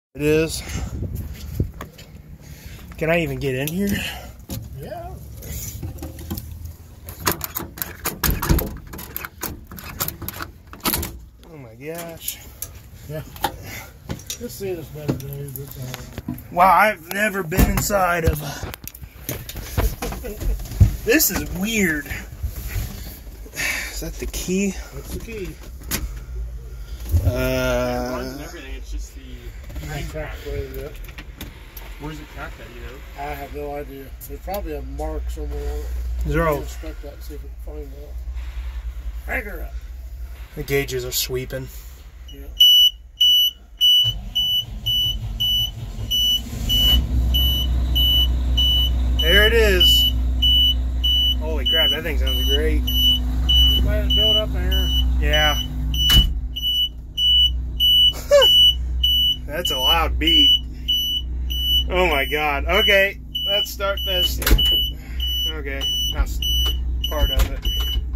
It is. Can I even get in here? Yeah. Oh my gosh. Yeah. This seat is better days. It's all right. Wow, I've never been inside of a... This is weird. Is that the key? That's the key. It runs and everything, it's just the Where's it tacked at, you know? I have no idea. There's probably a mark somewhere on it. Zero. We'll inspect that and see if we can find that. Hang her up. The gauges are sweeping. Yeah. There it is. Holy crap, that thing sounds great. Let it build up there. Yeah. That's a loud beat. Oh my god. Okay, let's start this. Okay, that's part of it.